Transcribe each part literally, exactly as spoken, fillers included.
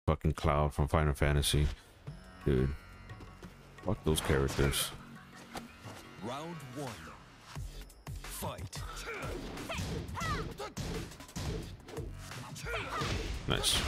fucking Cloud from Final Fantasy. Dude. Fuck those characters. Round one. Fight. Nice.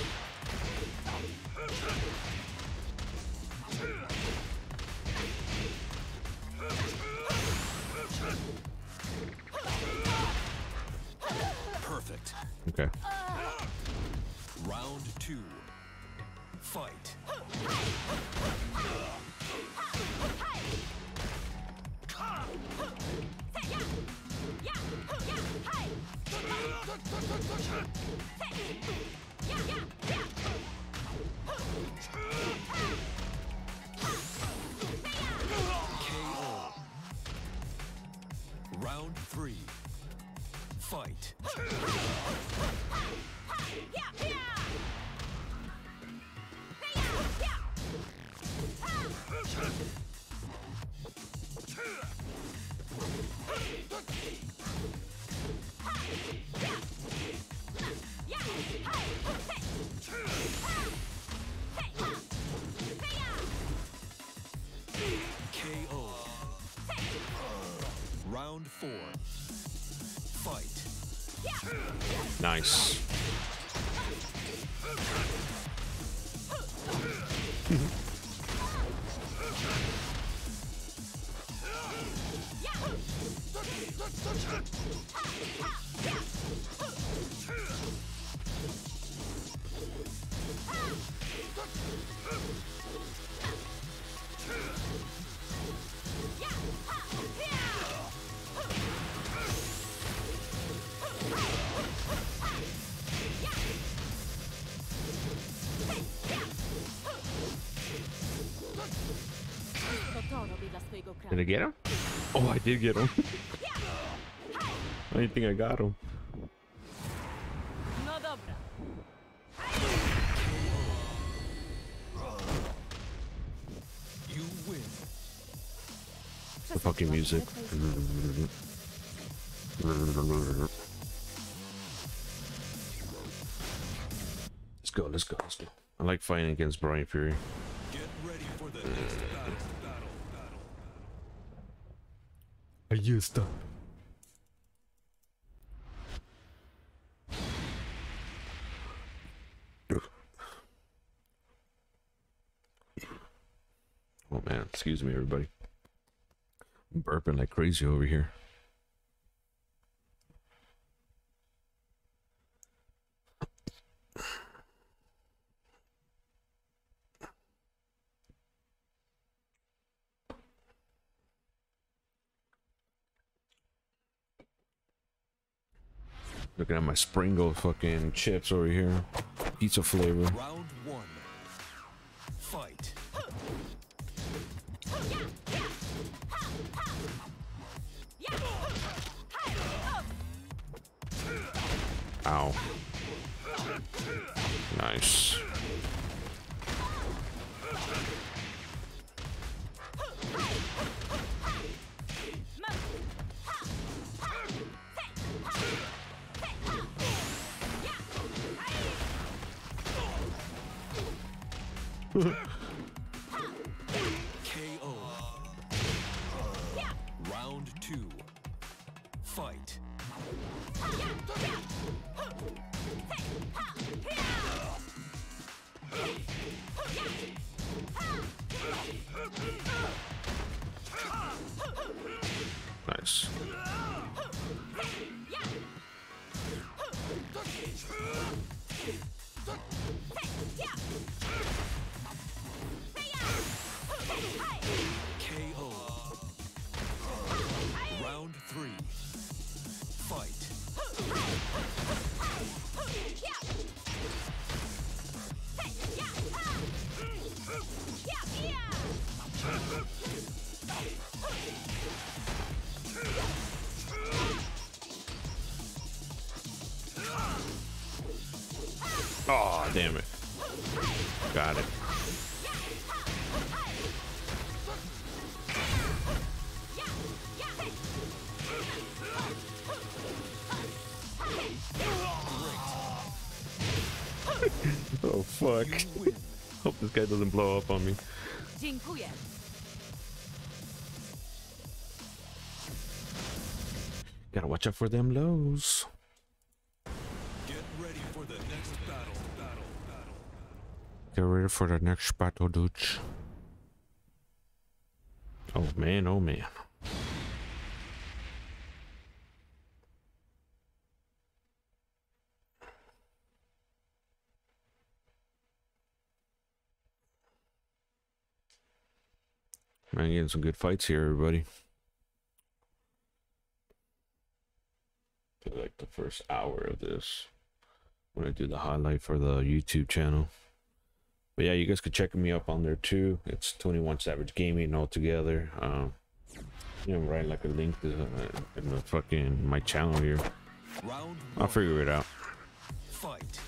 Perfect. Okay. Round two. Fight. K O. Round three. Fight. K O. Round four. Fight. Nice. Did I get him? Oh, I did get him. I didn't think I got him. No dobra. You win. The fucking music. Let's go, let's go, let's go. I like fighting against Brian Fury. Get ready for the next battle. Battle. Battle. I used to. Oh man, excuse me everybody. I'm burping like crazy over here. Looking at my Springle fucking chips over here. Pizza flavor. Round one. Fight. Ow. Nice. K O. Round two. Fight. Nice. K O. Round three. Fight. Oh, damn it. Got it. Oh Oh fuck. You win. Hope this guy doesn't blow up on me. Dziękuję. Gotta watch out for them lows. Get ready for the next battle. Battle. Battle. Get ready for the next battle, dudes. Oh man, oh man. Man, getting some good fights here, everybody. For like the first hour of this, when I do the highlight for the YouTube channel. But yeah, you guys could check me up on there too. It's twenty-one Savage Gaming altogether. Um, you know, write like a link to uh, in the fucking my channel here. Round I'll one. figure it out. Fight.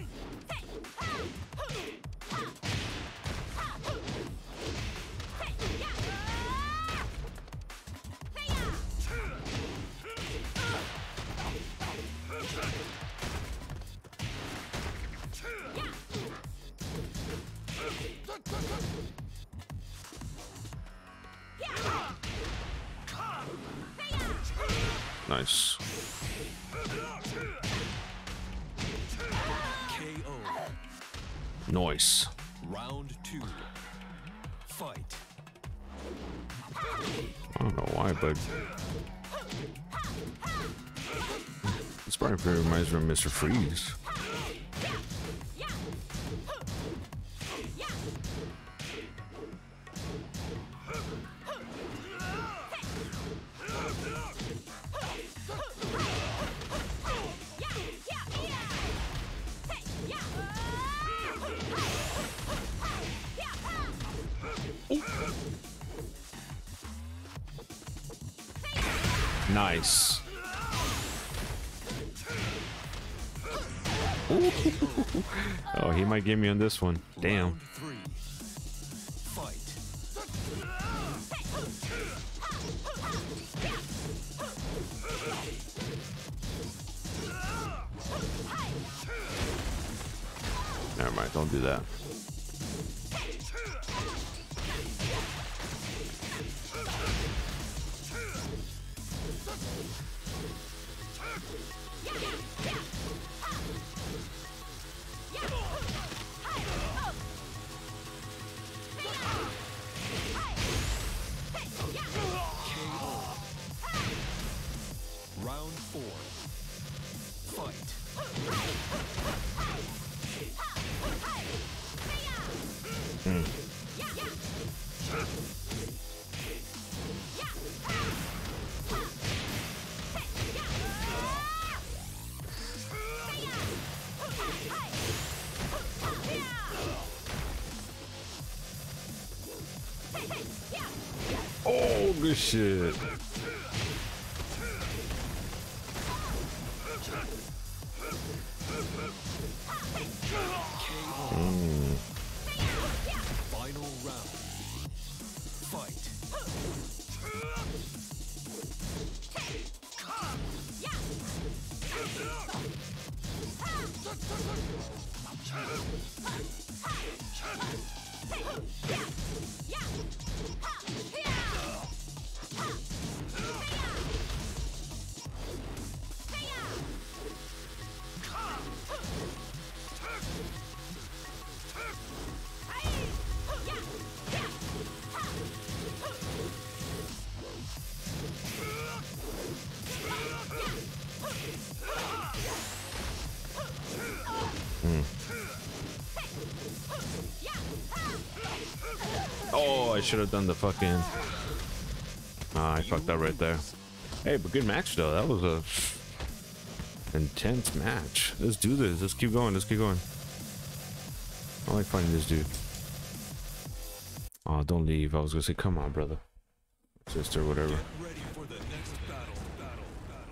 Nice. K O. Nice. Round two. Fight. I don't know why, but this probably very reminds me of Mister Freeze. Nice. Ooh. Oh, he might get me on this one. Damn. Round three. Fight. Never mind, don't do that. Round four. Fight. Mm. Oh, good shit. Mm. Final round. Fight. Mm. Oh, I should have done the fucking. Ah, I fucked up right there. Hey, but good match though. That was a intense match. Let's do this. Let's keep going. Let's keep going. I like fighting this dude. Oh, don't leave. I was gonna say, come on, brother, sister, whatever. Get ready for the next battle. Battle. Battle.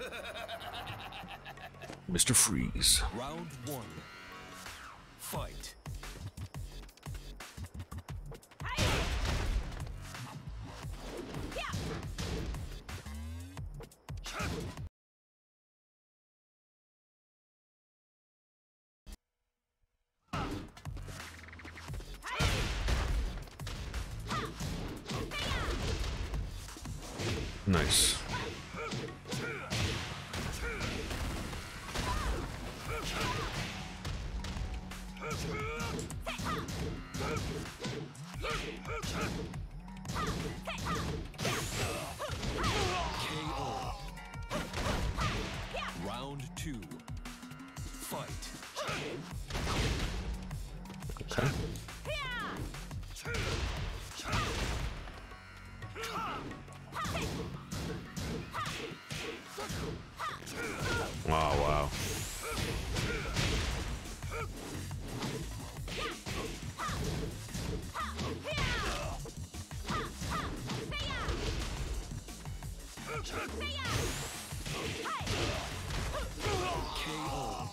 Mister Freeze. Round one. Fight. Nice. K O. Round two. Fight. Okay. Wow, wow. K O.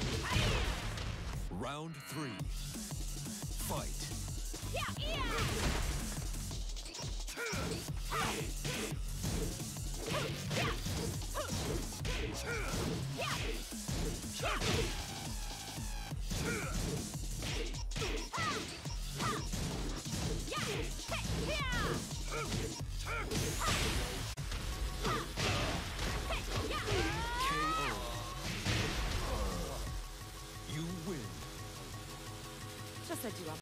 Round three. Fight. You win. Przesadziłam.